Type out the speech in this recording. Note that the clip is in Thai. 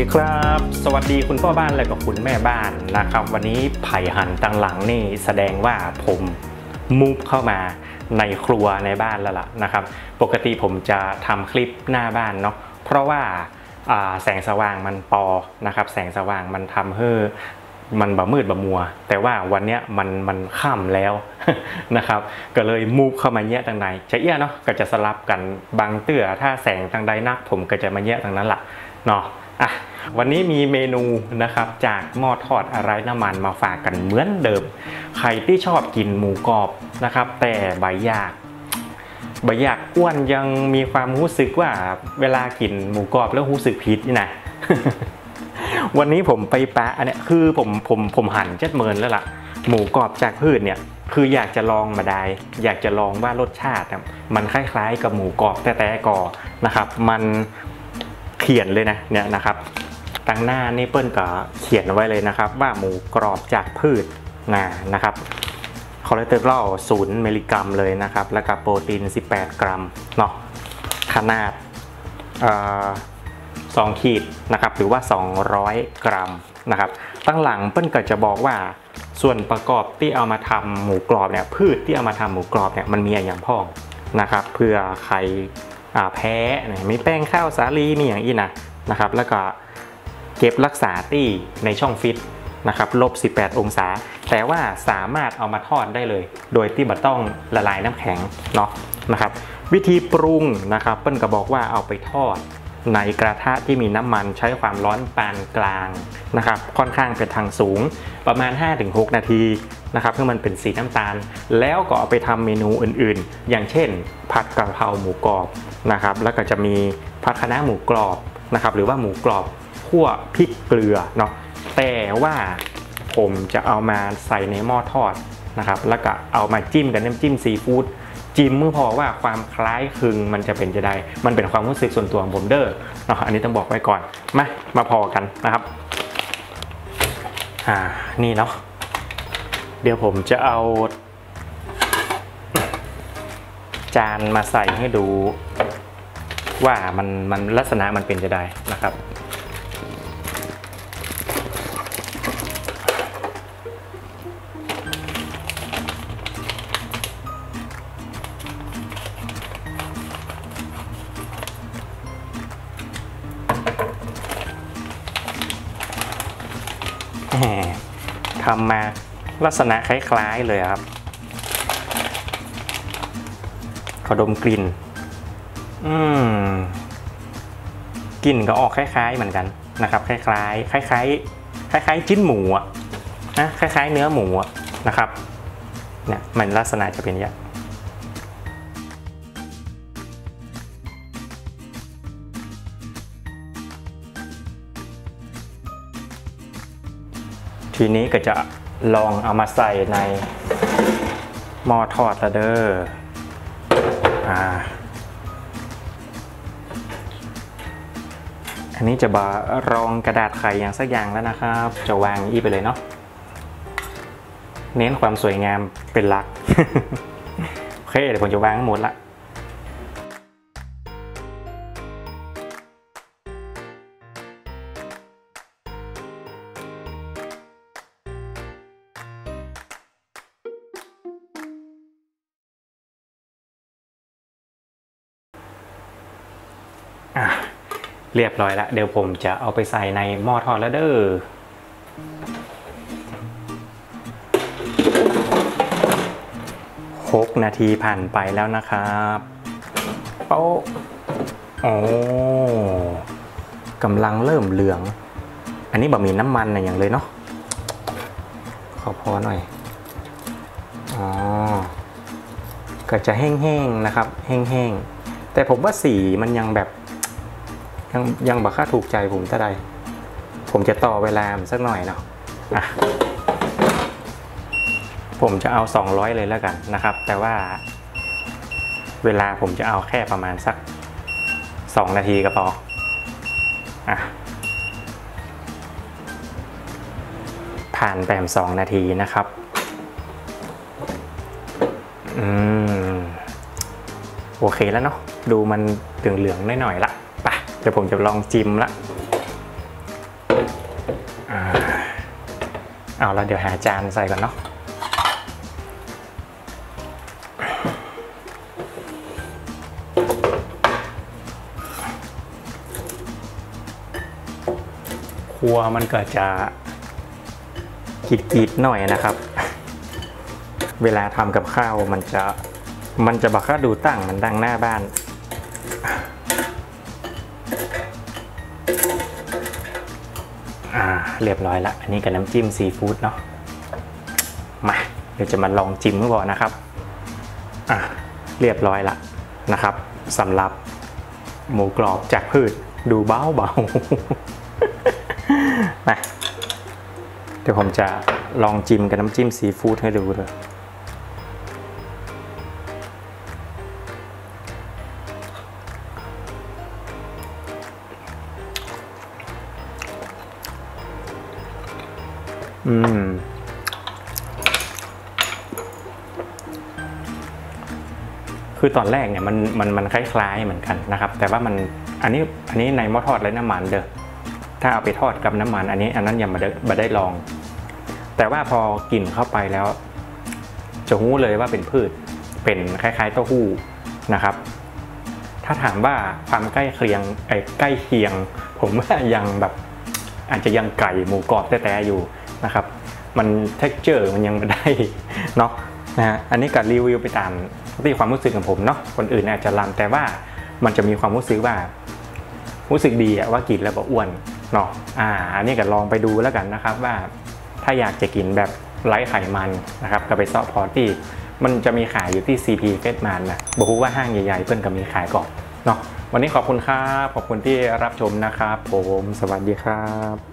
ดีครับสวัสดีคุณพ่อบ้านและกับคุณแม่บ้านนะครับวันนี้ไผ่หั่นตังหลังนี่แสดงว่าผมมูฟเข้ามาในครัวในบ้านแล้วล่ะนะครับปกติผมจะทำคลิปหน้าบ้านเนาะเพราะว่าแสงสว่างมันปอนะครับแสงสว่างมันทำให้มันบ่มืดบ่มัวแต่ว่าวันนี้มันค่ำแล้วนะครับก็เลยมูฟเข้ามาแยะทางใดจะเอี้ยเนาะก็จะสลับกันบางเตื้อถ้าแสงทางใดนักผมก็จะมาแยะทางนั้นล่ะเนาะวันนี้มีเมนูนะครับจากหม้อทอดไร้น้ำมันมาฝากกันเหมือนเดิมใครที่ชอบกินหมูกรอบนะครับแต่ใบอยากอ้วนยังมีความรู้สึกว่าเวลากินหมูกรอบแล้วรู้สึกผิดนี่นะ วันนี้ผมไปปะอันนี้คือผมหั่นเจ็ดเมินแล้วล่ะหมูกรอบจากพืชเนี่ยคืออยากจะลองมาได้อยากจะลองว่ารสชาติมันคล้ายๆกับหมูกรอบแต่ก่อนะครับมันเขียนเลยนะเนี่ยนะครับตั้งหน้านี่เปิ้ลก็เขียนไว้เลยนะครับว่าหมูกรอบจากพืชนะครับคอเลสเตอรอล0 มิลลิกรัมเลยนะครับแล้วก็โปรตีน18 กรัมเนาะขนาด2 ขีดนะครับหรือว่า200 กรัมนะครับตั้งหลังเปิ้ลก็จะบอกว่าส่วนประกอบที่เอามาทำหมูกรอบเนี่ยพืชที่เอามาทำหมูกรอบเนี่ยมันมีอย่างพ่องนะครับเพื่อใครแพ้มีแป้งข้าวสาลีมีอย่างอีนะครับแล้วก็เก็บรักษาที่ในช่องฟิตนะครับ-18 องศาแต่ว่าสามารถเอามาทอดได้เลยโดยที่ไม่ต้องละลายน้ำแข็งเนาะนะครับวิธีปรุงนะครับเปิ้ลก็บอกว่าเอาไปทอดในกระทะที่มีน้ำมันใช้ความร้อนปานกลางนะครับค่อนข้างเป็นทางสูงประมาณ 5-6 นาทีนะครับเพื่อมันเป็นสีน้ำตาลแล้วก็เอาไปทำเมนูอื่นๆอย่างเช่นผัดกะเพราหมูกรอบนะครับแล้วก็จะมีผัดคะน้าหมูกรอบนะครับหรือว่าหมูกรอบคั่วพริกเกลือเนาะแต่ว่าผมจะเอามาใส่ในหม้อทอดนะครับแล้วก็เอามาจิ้มกับน้ำจิ้มซีฟู้ดจิ้มเมื่อพอว่าความคล้ายคลึงมันจะเป็นจะได้มันเป็นความรู้สึกส่วนตัวของผมเด้อเนาะอันนี้ต้องบอกไว้ก่อนมาพอกันนะครับนี่เนาะเดี๋ยวผมจะเอาจานมาใส่ให้ดูว่ามันลักษณะมันเป็นจะได้นะครับทำมาลักษณะคล้ายๆเลยครับขอดมกลิ่นกลิ่นก็ออกคล้ายๆเหมือนกันนะครับคล้ายจิ้นหมูนะคล้ายๆเนื้อหมูนะครับเนี่ยมันลักษณะจะเป็นอย่างนี้ทีนี้ก็จะลองเอามาใส่ในหม้อทอดแล้วเด้ออันนี้จะบารองกระดาษไข่อย่างสักอย่างแล้วนะครับจะวางอีไปเลยเนาะเน้นความสวยงามเป็นหลัก โอเคเดี๋ยวผมจะวางหมดละเรียบร้อยแล้วเดี๋ยวผมจะเอาไปใส่ในหม้อทอดแล้วเด้อ6 นาทีผ่านไปแล้วนะครับโอ้กำลังเริ่มเหลืองอันนี้บะหมี่น้ำมันอย่างเลยเนาะขอพอหน่อยก็จะแห้งๆนะครับแห้งๆแต่ผมว่าสีมันยังแบบยังบักค่าถูกใจผมเท่าใดผมจะต่อเวลาสักหน่อยเนาะผมจะเอา200เลยแล้วกันนะครับแต่ว่าเวลาผมจะเอาแค่ประมาณสัก2 นาทีก็พอผ่านไป2 นาทีนะครับโอเคแล้วเนาะดูมันเหลืองๆหน่อยๆละไปเดี๋ยวผมจะลองจิ้มละเอาแล้วเดี๋ยวหาจานใส่ก่อนเนาะครัวมันก็จะกีดๆหน่อยนะครับเวลาทำกับข้าวมันจะบักค่าดูตั้งมันดังหน้าบ้านเรียบร้อยละอันนี้กับน้ำจิ้มซีฟู้ดเนาะมาเดี๋ยวจะมาลองจิ้มก่อนนะครับเรียบร้อยละนะครับสำหรับหมูกรอบจากพืชดูเบามาเดี๋ยวผมจะลองจิ้มกับน้ำจิ้มซีฟู้ดให้ดูเลยคือตอนแรกเนี่ยมันคล้ายๆเหมือนกันนะครับแต่ว่ามันอันนี้ในหม้อทอดไร้น้ำมันเด้อถ้าเอาไปทอดกับน้ำมันอันนั้นยังไม่ได้ลองแต่ว่าพอกินเข้าไปแล้วจะรู้เลยว่าเป็นพืชเป็นคล้ายๆเต้าหู้นะครับถ้าถามว่าความใกล้เคียงผมว่ายังแบบอาจจะยังไก่หมูกรอบแต่อยู่นะครับมัน texture มันยังไม่ได้เนาะนะฮะอันนี้ก็รีวิวไปตามที่ความรู้สึกของผมเนาะคนอื่นอาจจะลำแต่ว่ามันจะมีความรู้สึกว่ารู้สึกดีว่ากินแล้วก็อ้วนเนาะอันนี้ก็ลองไปดูแล้วกันนะครับว่าถ้าอยากจะกินแบบไร้ไขมันนะครับก็ไปเซาะพอที่มันจะมีขายอยู่ที่ CP เฟสมันนะบอกว่าห้างใหญ่ๆเพื่อนก็มีขายก่อนเนาะวันนี้ขอบคุณครับขอบคุณที่รับชมนะครับผมสวัสดีครับ